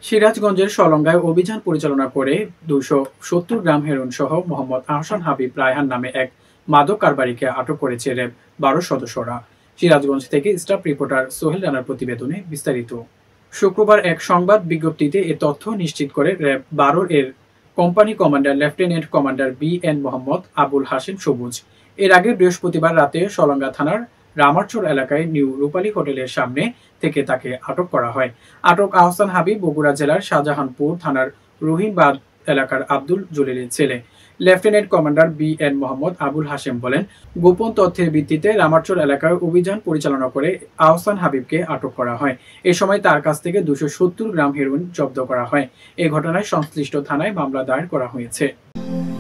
সিরাজগঞ্জের সলঙ্গায় অভিযান পরিচালনা করে ২৭০ গ্রাম হেরোইন সহ মোহাম্মদ আহসান হাবিব রায়হান নামে এক মাদক কারবারিকে আটক করেছে র্যাব ১২ সদস্যরা। সিরাজগঞ্জ থেকে স্টাফ রিপোর্টার সোহেল রানার প্রতিবেদনে বিস্তারিত। শুক্রবার এক সংবাদ বিজ্ঞপ্তিতে এ তথ্য নিশ্চিত করে র্যাব ১২ এর company commander lieutenant commander BN. Mohammad Abul Hashem Sabuj. এর আগে বৃহস্পতিবার রাতে সলঙ্গা থানার রামারচর এলাকায় নিউ রূপালী হোটেলের সামনে থেকে তাকে আটক করা হয়। আটক আহসান হাবিব বগুড়া জেলার শাহজাহানপুর থানার রহিমবাদ এলাকার আব্দুল জলিলের ছেলে। Lieutenant commander BN. Mohammad Abul Hashem বলেন, গোপন তথ্যের ভিত্তিতে রামারচর এলাকায় অভিযান পরিচালনা করে আহসান হাবিবকে আটক করা হয়। এ সময় তার কাছ থেকে ২৭০ গ্রাম হেরোইন জব্দ করা হয়। এ ঘটনায় সংশ্লিষ্ট থানায় মামলা দায়ের করা হয়েছে।